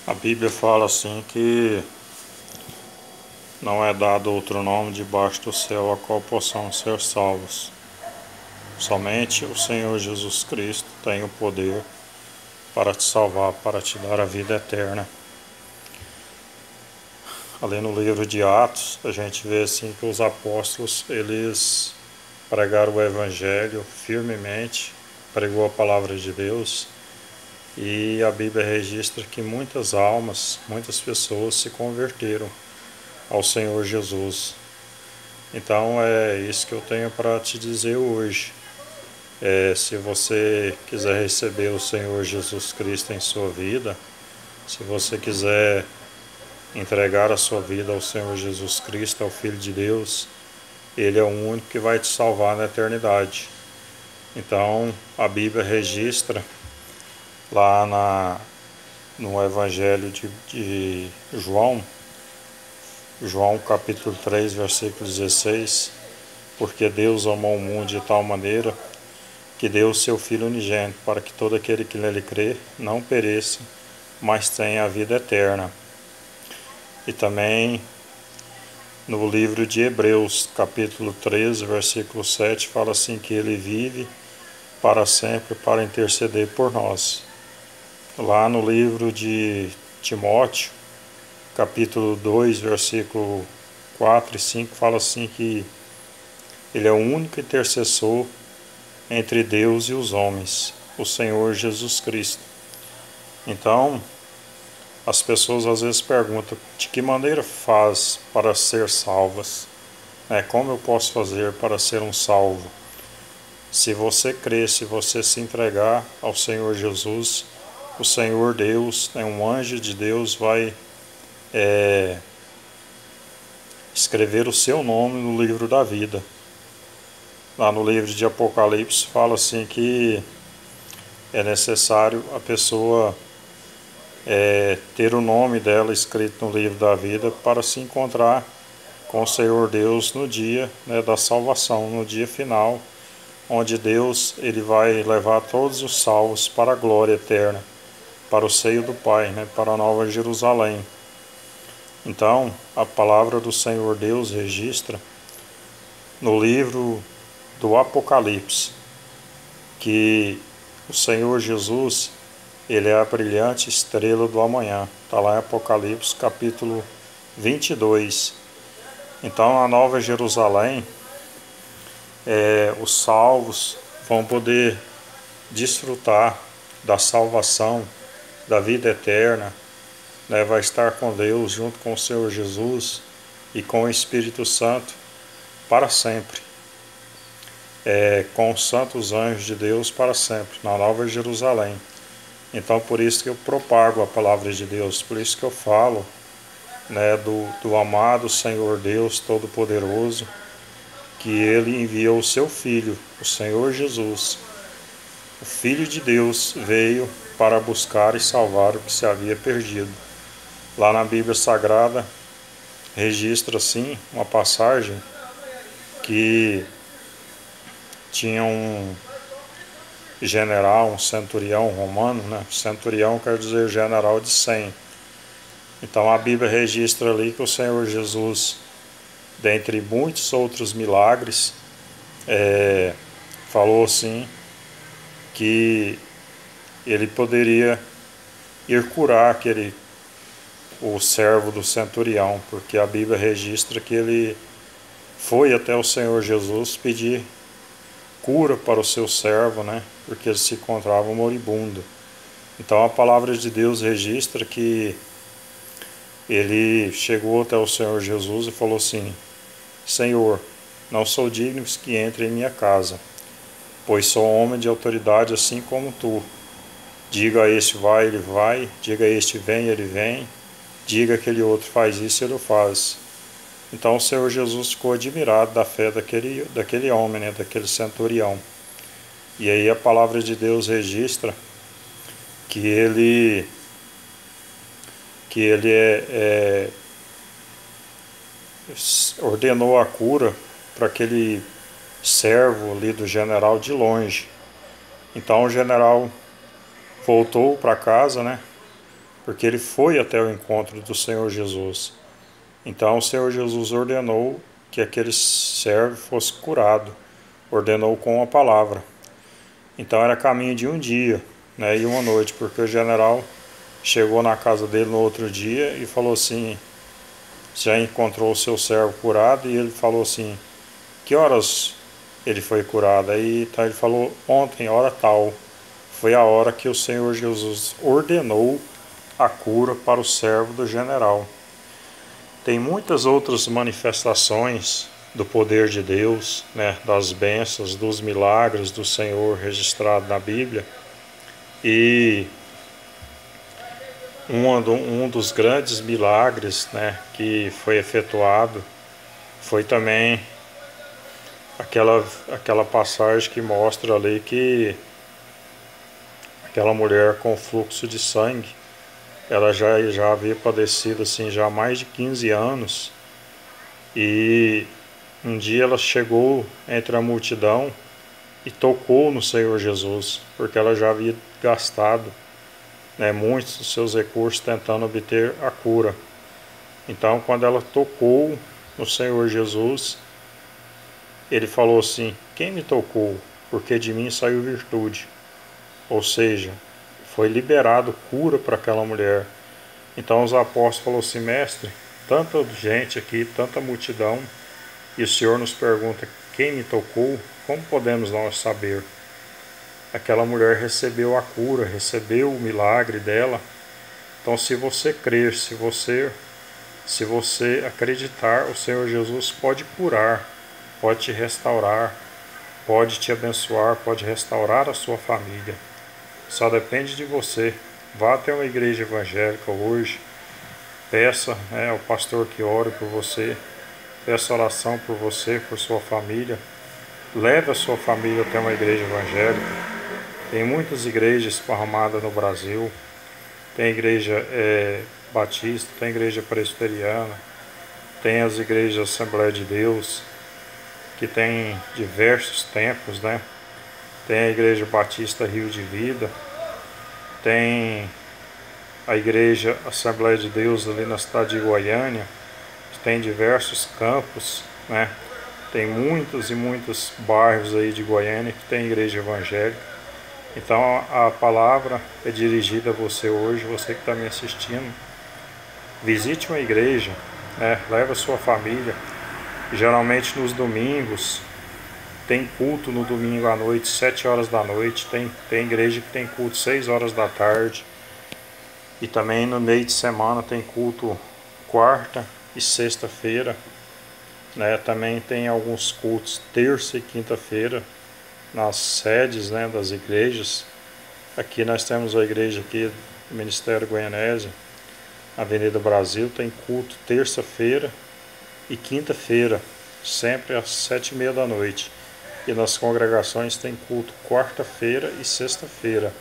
A Bíblia fala assim que não é dado outro nome debaixo do céu a qual possam ser salvos. Somente o Senhor Jesus Cristo tem o poder para te salvar, para te dar a vida eterna. Ali no livro de Atos, a gente vê assim que os apóstolos, eles pregaram o Evangelho firmemente, pregou a palavra de Deus, e a Bíblia registra que muitas almas, muitas pessoas se converteram ao Senhor Jesus. Então é isso que eu tenho para te dizer hoje. Se você quiser receber o Senhor Jesus Cristo em sua vida, se você quiser entregar a sua vida ao Senhor Jesus Cristo, ao Filho de Deus, Ele é o único que vai te salvar na eternidade. Então a Bíblia registra lá no Evangelho de João, capítulo 3, versículo 16, porque Deus amou o mundo de tal maneira que deu o seu Filho unigênito, para que todo aquele que nele crê não pereça, mas tenha a vida eterna. E também no livro de Hebreus, capítulo 13, versículo 7, fala assim que ele vive para sempre para interceder por nós. Lá no livro de Timóteo, capítulo 2, versículo 4 e 5, fala assim que ele é o único intercessor entre Deus e os homens, o Senhor Jesus Cristo. Então, as pessoas às vezes perguntam de que maneira faz para ser salvas? Como eu posso fazer para ser um salvo? Se você crer, se você se entregar ao Senhor Jesus, o Senhor Deus, um anjo de Deus vai escrever o seu nome no livro da vida. Lá no livro de Apocalipse fala assim que é necessário a pessoa ter o nome dela escrito no livro da vida para se encontrar com o Senhor Deus no dia da salvação, no dia final, onde Deus ele vai levar todos os salvos para a glória eterna, para o seio do Pai, para a Nova Jerusalém. Então, a palavra do Senhor Deus registra no livro do Apocalipse que o Senhor Jesus ele é a brilhante estrela do amanhã. Está lá em Apocalipse capítulo 22. Então, na Nova Jerusalém, os salvos vão poder desfrutar da salvação, da vida eterna, vai estar com Deus junto com o Senhor Jesus e com o Espírito Santo para sempre. Com os santos anjos de Deus para sempre, na Nova Jerusalém. Então por isso que eu propago a palavra de Deus, por isso que eu falo do amado Senhor Deus Todo-Poderoso, que Ele enviou o seu Filho, o Senhor Jesus. O Filho de Deus veio para buscar e salvar o que se havia perdido. Lá na Bíblia Sagrada registra assim uma passagem que tinha um general, um centurião romano, Centurião quer dizer general de 100. Então a Bíblia registra ali que o Senhor Jesus, dentre muitos outros milagres, falou assim que ele poderia ir curar o servo do centurião, porque a Bíblia registra que ele foi até o Senhor Jesus pedir cura para o seu servo, porque ele se encontrava moribundo. Então a palavra de Deus registra que ele chegou até o Senhor Jesus e falou assim: Senhor, não sou digno que entre em minha casa, pois sou homem de autoridade assim como tu. Diga a este vai, ele vai, diga a este vem, ele vem, diga aquele outro faz isso, ele o faz. Então o Senhor Jesus ficou admirado da fé daquele homem, daquele centurião. E aí a palavra de Deus registra que ele ordenou a cura para aquele servo ali do general de longe. Então o general voltou para casa, porque ele foi até o encontro do Senhor Jesus. Então o Senhor Jesus ordenou que aquele servo fosse curado, ordenou com a palavra. Então era caminho de um dia, né, e uma noite, porque o general chegou na casa dele no outro dia e falou assim, já encontrou o seu servo curado, e ele falou assim, que horas ele foi curado? Aí então ele falou, ontem, hora tal, foi a hora que o Senhor Jesus ordenou a cura para o servo do general. Tem muitas outras manifestações do poder de Deus, né, das bênçãos, dos milagres do Senhor registrado na Bíblia. E um dos grandes milagres, né, que foi efetuado foi também aquela passagem que mostra ali que aquela mulher com fluxo de sangue, ela já havia padecido assim já há mais de 15 anos, e um dia ela chegou entre a multidão e tocou no Senhor Jesus, porque ela já havia gastado, né, muitos dos seus recursos tentando obter a cura. Então, quando ela tocou no Senhor Jesus, ele falou assim, quem me tocou? Porque de mim saiu virtude. Ou seja, foi liberado cura para aquela mulher. Então os apóstolos falaram assim, mestre, tanta gente aqui, tanta multidão, e o Senhor nos pergunta, quem me tocou? Como podemos nós saber? Aquela mulher recebeu a cura, recebeu o milagre dela. Então se você crer, se você acreditar, o Senhor Jesus pode curar, pode te restaurar, pode te abençoar, pode restaurar a sua família. Só depende de você. Vá até uma igreja evangélica hoje, peça, né, ao pastor que ore por você, peça oração por você, por sua família. Leve a sua família até uma igreja evangélica. Tem muitas igrejas esparramadas no Brasil. Tem igreja batista, tem igreja presbiteriana, tem as igrejas Assembleia de Deus, que tem diversos templos, né? Tem a igreja Batista Rio de Vida, tem a igreja Assembleia de Deus ali na cidade de Goiânia, tem diversos campos, né? Tem muitos e muitos bairros aí de Goiânia que tem igreja evangélica. Então a palavra é dirigida a você hoje, você que está me assistindo. Visite uma igreja, né? Leve a sua família. Geralmente nos domingos, tem culto no domingo à noite, 7 horas da noite. Tem igreja que tem culto 6 horas da tarde. E também no meio de semana tem culto quarta e sexta-feira, né? Também tem alguns cultos terça e quinta-feira nas sedes, né, das igrejas. Aqui nós temos a igreja aqui do Ministério Goianésia, Avenida Brasil, tem culto terça-feira e quinta-feira, sempre às 7h30 da noite. E nas congregações tem culto quarta-feira e sexta-feira.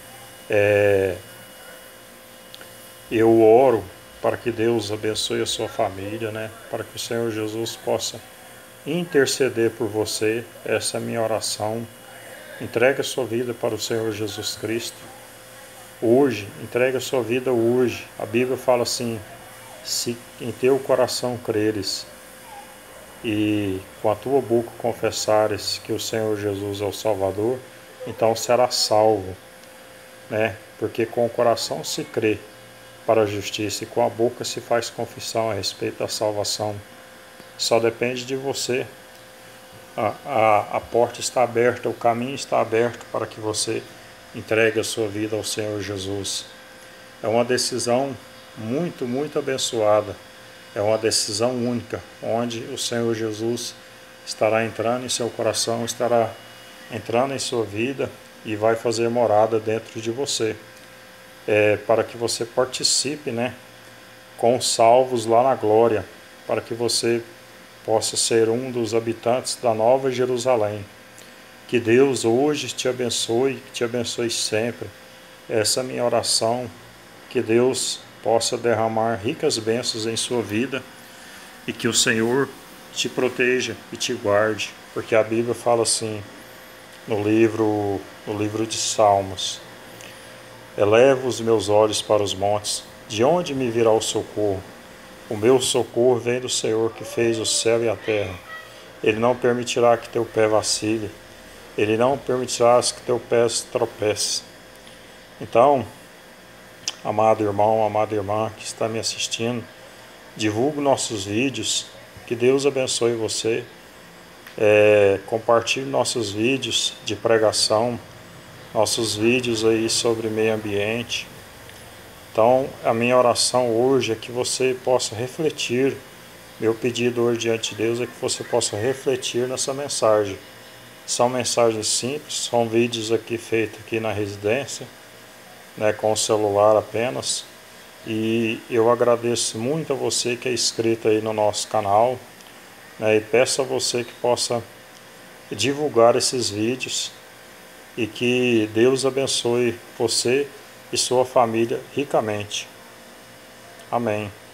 Eu oro para que Deus abençoe a sua família, né? Para que o Senhor Jesus possa interceder por você. Essa é a minha oração. Entregue a sua vida para o Senhor Jesus Cristo. Hoje, entregue a sua vida hoje. A Bíblia fala assim, se em teu coração creres e com a tua boca confessares que o Senhor Jesus é o Salvador, então será salvo, né? Porque com o coração se crê para a justiça e com a boca se faz confissão a respeito da salvação. Só depende de você. A porta está aberta, o caminho está aberto para que você entregue a sua vida ao Senhor Jesus. É uma decisão muito, muito abençoada. É uma decisão única, onde o Senhor Jesus estará entrando em seu coração, estará entrando em sua vida e vai fazer morada dentro de você. Para que você participe, né, com os salvos lá na glória, para que você possa ser um dos habitantes da Nova Jerusalém. Que Deus hoje te abençoe, que te abençoe sempre. Essa é a minha oração, que Deus possa derramar ricas bênçãos em sua vida e que o Senhor te proteja e te guarde, porque a Bíblia fala assim no livro de Salmos: Elevo os meus olhos para os montes, de onde me virá o socorro? O meu socorro vem do Senhor que fez o céu e a terra. Ele não permitirá que teu pé vacile, ele não permitirá que teu pé tropece. Então, amado irmão, amada irmã que está me assistindo, divulgue nossos vídeos, que Deus abençoe você. Compartilhe nossos vídeos de pregação, nossos vídeos aí sobre meio ambiente. Então, a minha oração hoje é que você possa refletir. Meu pedido hoje diante de Deus é que você possa refletir nessa mensagem. São mensagens simples, são vídeos aqui feitos aqui na residência, né, com o celular apenas. E eu agradeço muito a você que é inscrito aí no nosso canal, né, e peço a você que possa divulgar esses vídeos e que Deus abençoe você e sua família ricamente. Amém.